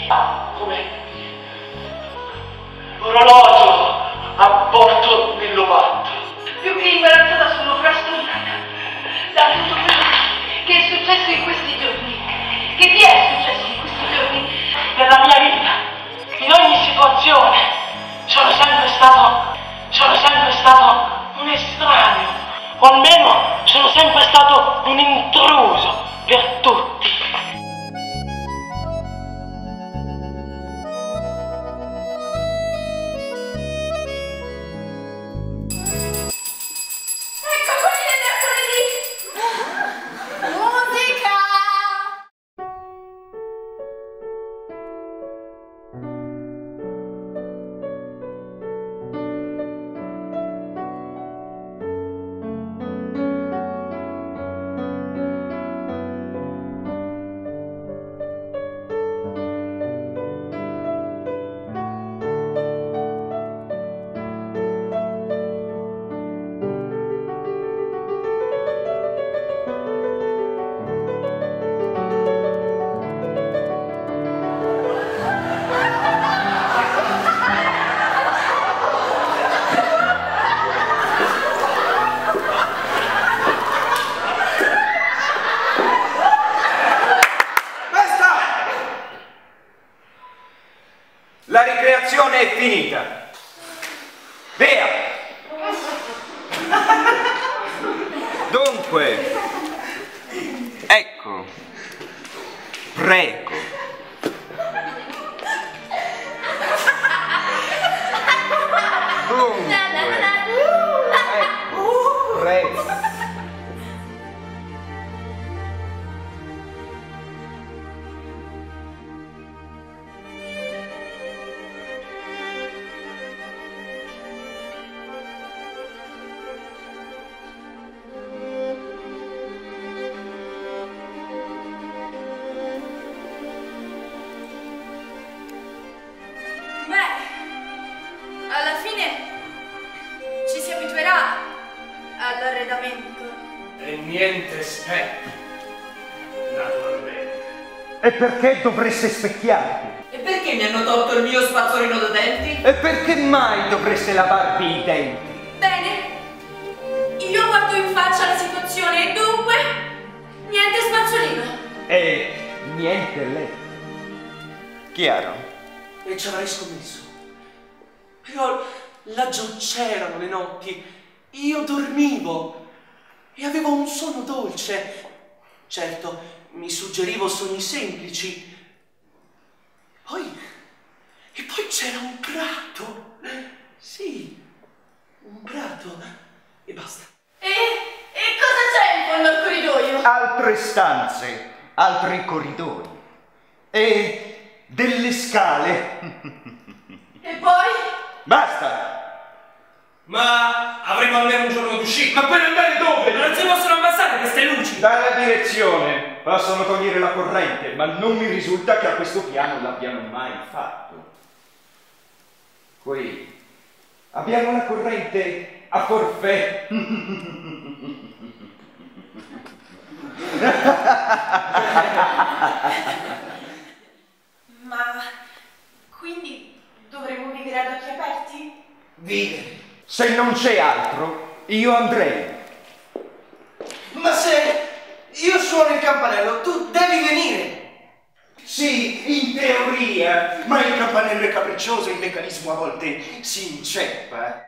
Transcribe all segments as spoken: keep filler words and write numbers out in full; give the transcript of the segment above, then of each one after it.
Come l'orologio a porto nell'ovato. Più che imbarazzata sono frastornata da tutto quello che è successo in questi giorni. Che ti è successo in questi giorni? Nella mia vita, in ogni situazione, sono sempre stato, sono sempre stato un estraneo, o almeno sono sempre stato un intruso per tutti. La ricreazione è finita. Via! Dunque, ecco, prego. Dunque, ecco, prego. Alla fine ci si abituerà all'arredamento. E niente specchio, naturalmente. E perché dovreste specchiarvi? E perché mi hanno tolto il mio spazzolino da denti? E perché mai dovreste lavarvi i denti? Bene, io guardo in faccia la situazione e dunque niente spazzolino. E niente lei. Chiaro? E ci avrei scommesso. Però laggiù c'erano le notti, io dormivo e avevo un sonno dolce. Certo, mi suggerivo sogni semplici. Poi, e poi c'era un prato. Sì, un prato. E basta. E, e cosa c'è in fondo al corridoio? Altre stanze, altri corridoi e delle scale. E poi? Basta! Ma avremo almeno un giorno d'uscita. Ma per andare dove? Non si possono abbassare queste luci! Dalla direzione possono togliere la corrente, ma non mi risulta che a questo piano l'abbiano mai fatto. Qui abbiamo la corrente a forfè. Ma quindi dovremmo vivere ad occhi aperti? Vivere. Se non c'è altro, io andrei. Ma se io suono il campanello, tu devi venire. Sì, in teoria, ma il campanello è capriccioso e il meccanismo a volte si inceppa.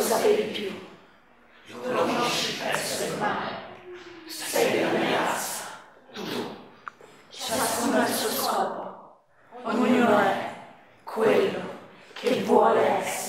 sapevi più. Lo conosci il prezzo del male. Sei della mia razza. Tu. Ciascuno ha il suo scopo. Ognuno è quello che vuole essere.